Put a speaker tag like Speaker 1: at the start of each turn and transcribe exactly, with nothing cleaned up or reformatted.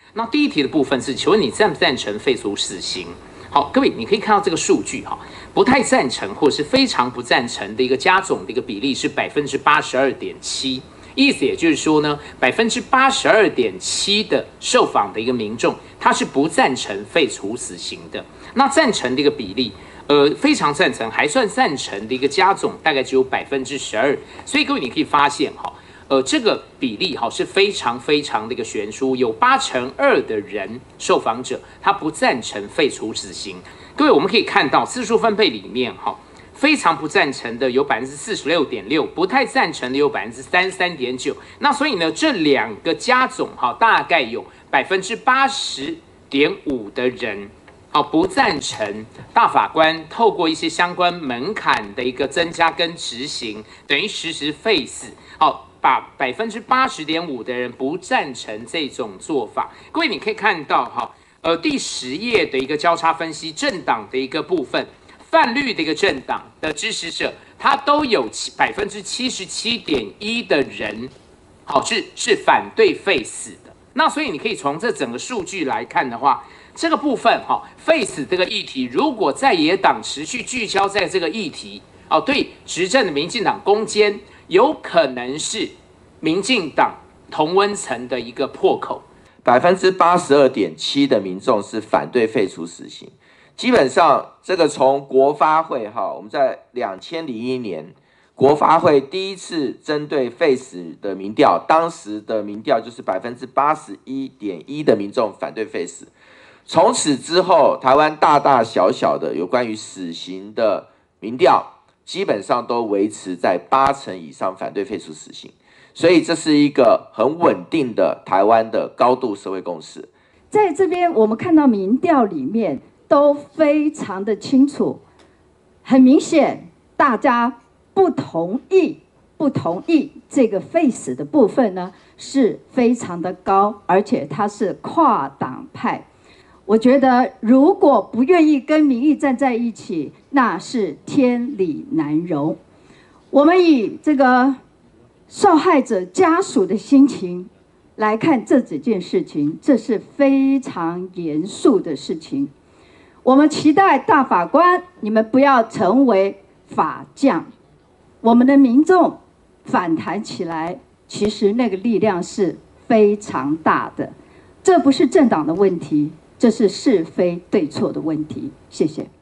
Speaker 1: 那第一题的部分是，请问你赞不赞成废除死刑？好，各位，你可以看到这个数据哈，不太赞成或是非常不赞成的一个加总的一个比例是百分之八十二点七，意思也就是说呢，百分之八十二点七的受访的一个民众，他是不赞成废除死刑的。那赞成的一个比例，呃，非常赞成，还算赞成的一个加总，大概只有百分之十二。所以各位，你可以发现哈。呃，这个比例哈是非常非常的一个悬殊，有八成二的人受访者他不赞成废除死刑。各位，我们可以看到次数分配里面哈，非常不赞成的有百分之四十六点六，不太赞成的有百分之三十三点九。那所以呢，这两个加总哈，大概有百分之八十点五的人。好，不赞成大法官透过一些相关门槛的一个增加跟执行，等于实时废死。好。把百分之八十点五的人不赞成这种做法。各位，你可以看到哈，呃，第十页的一个交叉分析，政党的一个部分，泛绿的一个政党的支持者，他都有百分之七十七点一的人，好是是反对废死的。那所以你可以从这整个数据来看的话，这个部分哈，废死这个议题，如果在野党持续聚焦在这个议题，哦，对执政的民进党攻坚。有可能是民进党同温层的一个破口，
Speaker 2: 百分之八十二点七的民众是反对废除死刑。基本上，这个从国发会哈，我们在两千零一年国发会第一次针对废死的民调，当时的民调就是百分之八十一点一的民众反对废死。从此之后，台湾大大小小的有关于死刑的民调。基本上都维持在八成以上反对废除死刑，所以这是一个很稳定的台湾的高度社会共识。
Speaker 3: 在这边，我们看到民调里面都非常的清楚，很明显，大家不同意不同意这个废死的部分呢，是非常的高，而且它是跨党派。我觉得，如果不愿意跟民意站在一起，那是天理难容。我们以这个受害者家属的心情来看这几件事情，这是非常严肃的事情。我们期待大法官，你们不要成为法匠。我们的民众反弹起来，其实那个力量是非常大的。这不是政党的问题。这是是非对错的问题，谢谢。